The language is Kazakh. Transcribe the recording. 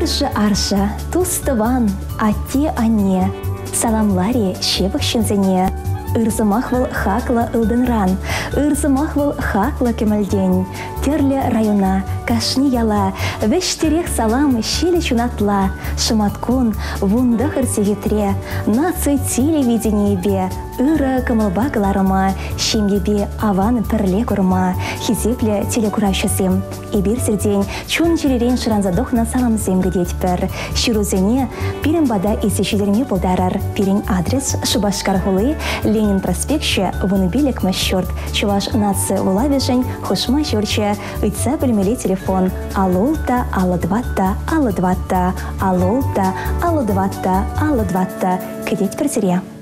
Иржа арша, тустыван, атте ане, саламлари шевых щензене. Ирзымахвал хакла ылдынран, ирзымахвал хакла кемельдень. Терле района, кашни яла, вештерех салам щели чунатла, шаматкун, вундахыр сегетре, наци телевидение бе, ыры кымылбагларыма, шемебе аван пірле курма, хизепле телекуращасем. И бирсердень чун черерен шыранзадохна салам земгедеть пір. Ширузене пирен бада исешедерме болдарар. Пирен адрес Шубашкар хулы, Ленин проспектше, вуныбилек мащорт, чуваш наци улавежень, хушма жорче, ыйца бөлмеле телефон. Алолта, аладватта, аладватта, алолта, аладватта, аладватта. Кедеть персере.